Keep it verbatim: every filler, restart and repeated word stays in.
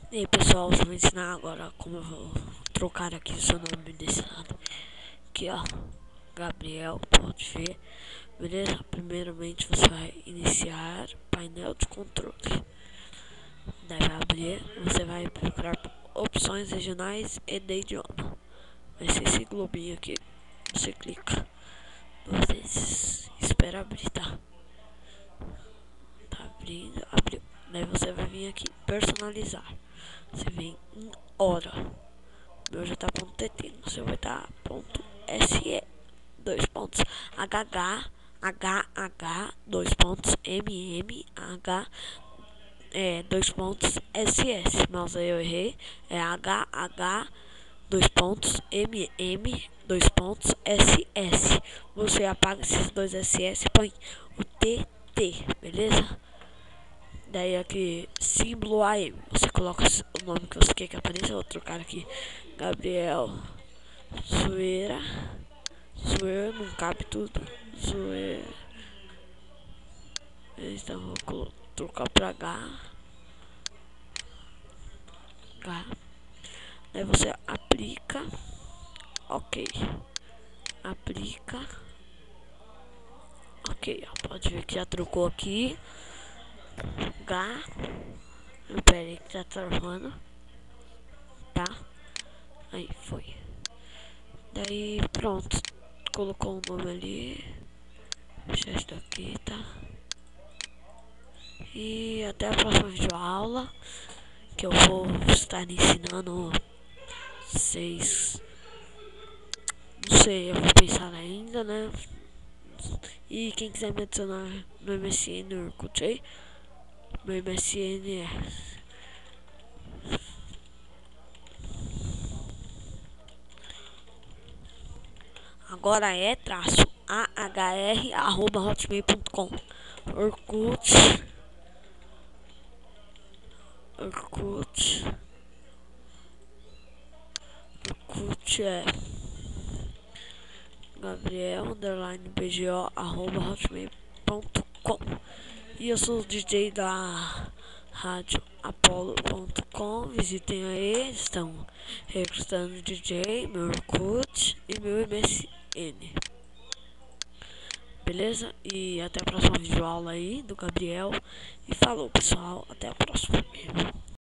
E aí pessoal, eu vou ensinar agora como eu vou trocar aqui o seu nome desse lado. Aqui ó, Gabriel, pode ver, beleza? Primeiramente você vai iniciar painel de controle. Daí vai abrir, você vai procurar opções regionais e de idioma. Vai ser esse globinho aqui, você clica duas vezes, espera abrir, tá? Tá abrindo, abriu. Daí você vai vir aqui, personalizar. Você vem em hora. O meu já tá ponto .tt, o seu vai estar tá ponto .se, dois pontos, hh, hh, dois pontos, mm, h, é, dois pontos, ss, mas aí eu errei, é hh, dois pontos, mm, dois pontos, ss. Você apaga esses dois ss, põe o tt, beleza? Daí aqui, símbolo A M, você coloca o nome que você quer que apareça. Eu vou trocar aqui, Gabriel Zoeira. Zoeira, não cabe tudo. Zoeira. Então vou trocar pra H. H. Daí você aplica. Ok. Aplica. Ok, ó, pode ver que já trocou aqui. H. Pera aí que tá travando. Tá? Aí foi. Daí pronto. Colocou o nome ali. Deixa isso daqui, tá? E até a próxima videoaula, que eu vou estar ensinando vocês. Não sei, eu vou pensar ainda, né? E quem quiser me adicionar no M S N ou Orkut aí, meu M S N é agora é traço ahr arroba hotmail ponto com. Orkut Orkut Orkut é Gabriel underline bgo arroba hotmail ponto com. E eu sou o D J da rádio apollo ponto com. Visitem aí, estão recrutando D J, meu Orkut e meu M S N. Beleza? E até a próxima videoaula aí do Gabriel. E falou pessoal, até a próxima.